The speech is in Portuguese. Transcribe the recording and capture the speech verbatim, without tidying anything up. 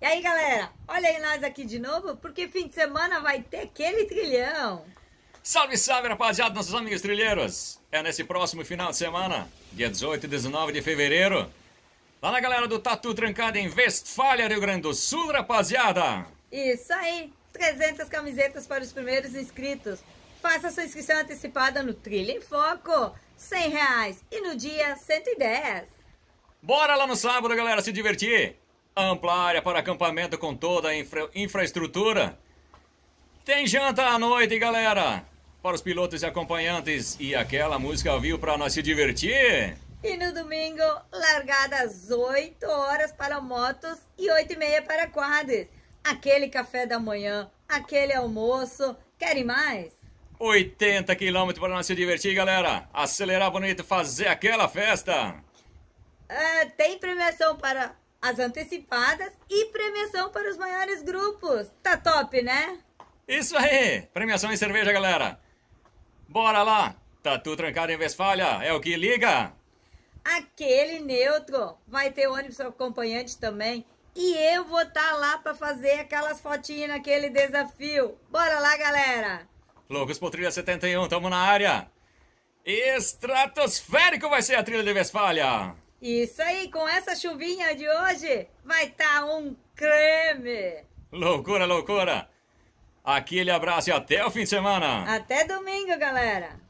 E aí, galera, olha aí nós aqui de novo, porque fim de semana vai ter aquele trilhão. Salve, salve, rapaziada, nossos amigos trilheiros. É nesse próximo final de semana, dia dezoito e dezenove de fevereiro, lá na galera do Tatu Trancado em Westfália, Rio Grande do Sul, rapaziada. Isso aí, trezentas camisetas para os primeiros inscritos. Faça sua inscrição antecipada no Trilha em Foco, cem reais, e no dia cento e dez. Bora lá no sábado, galera, se divertir. Ampla área para acampamento com toda a infra infraestrutura. Tem janta à noite, galera, para os pilotos e acompanhantes, e aquela música ao vivo para nós se divertir. E no domingo, largada às oito horas para motos e oito e meia para quadros. Aquele café da manhã, aquele almoço. Querem mais? oitenta quilômetros para nós se divertir, galera. Acelerar bonito, fazer aquela festa. Ah, tem premiação para as antecipadas e premiação para os maiores grupos. Tá top, né? Isso aí! Premiação em cerveja, galera. Bora lá! Tatu Trancado em Westfália, é o que liga? Aquele neutro. Vai ter ônibus acompanhante também. E eu vou estar lá para fazer aquelas fotinhas naquele desafio. Bora lá, galera! Loucos por Trilha setenta e um, tamo na área. Estratosférico vai ser a Trilha de Westfália. Isso aí, com essa chuvinha de hoje, vai estar um creme. Loucura, loucura. Aquele abraço e até o fim de semana. Até domingo, galera.